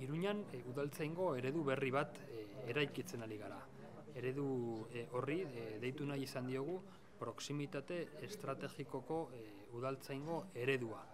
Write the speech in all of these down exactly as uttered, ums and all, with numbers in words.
Iruñan e, udaltzaingo eredu berri bat e, eraikitzen ari gara. Eredu e, horri e, deitu nahi izan diogu proximitate estrategikoko e, udaltzaingo eredua.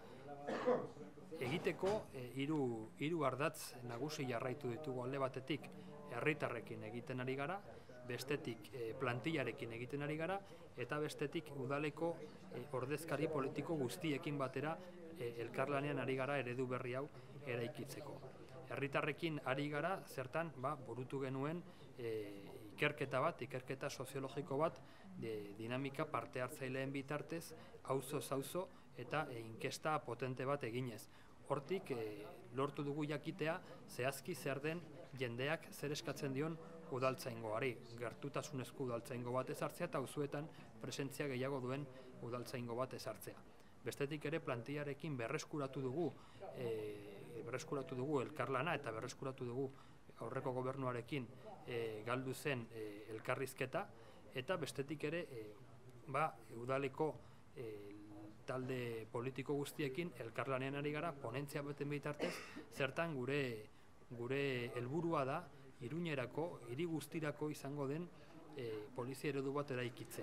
Egiteko e, hiru hiru ardatz nagusi jarraitu ditugu alde batetik herritarrekin egiten ari gara, bestetik e, plantillarekin egiten ari gara, eta bestetik udaleko e, ordezkari politiko guztiekin batera e, elkarlanean ari gara eredu berri hau eraikitzeko. Herritarrekin ari gara, zertan ba, burutu genuen e, ikerketa bat, ikerketa soziologiko bat, de, dinamika parte hartzaileen bitartez, auzoz auzo eta e, inkesta potente bat eginez. Hortik e, lortu dugu jakitea zehazki zer den jendeak zer eskatzen dion udaltzaingoari, gertutasunezko udaltzaingo bat ezartzea eta auzoetan presentzia gehiago duen udaltzaingo bat ezartzea. Bestetik ere plantillarekin berreskuratu dugu e, berreskuratu dugu elkarlana eta berreskuratu dugu aurreko gobernuarekin e, galdu zen e, elkarrizketa, eta bestetik ere e, ba, udaleko e, talde politiko guztiekin elkarlanean ari gara ponentzia baten bitartez, zertan gure gure helburua da Iruñerako, hiri guztirako izango den e, polizia eredu bat eraikitzea.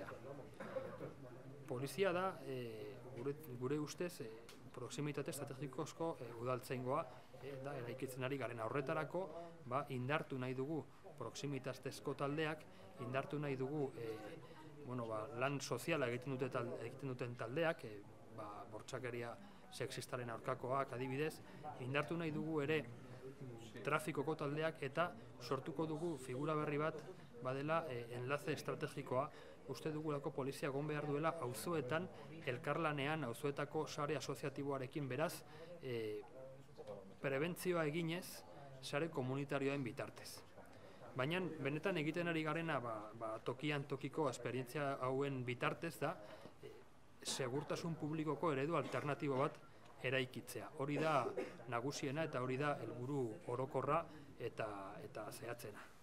Polizia da, e, gure, gure ustez, e, proximitate estrategikozko e, udaltzaingoa e, da eraikitzen ari garen. Horretarako ba, indartu nahi dugu proximitatezko taldeak, indartu nahi dugu e, bueno, ba, lan soziala egiten, dute talde, egiten duten taldeak, e, ba, bortxakeria sexistaren aurkakoak adibidez, indartu nahi dugu ere trafikoko taldeak, eta sortuko dugu figura berri bat badela e, enlace estrategikoa. Uste dugulako polizia egon behar duela auzoetan elkarlanean, auzoetako sare asoziatiboarekin, beraz e, prebentzioa eginez sare komunitarioen bitartez. Baina benetan egiten ari garena ba, ba, tokian tokiko esperientzia hauen bitartez da e, segurtasun publikoko eredu alternatibo bat eraikitzea. Hori da nagusiena eta hori da helburu orokorra eta, eta zehatzena.